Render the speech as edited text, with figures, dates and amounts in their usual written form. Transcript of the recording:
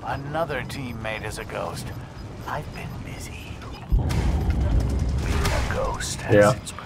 Another teammate is a ghost. I've been busy. Being a ghost has its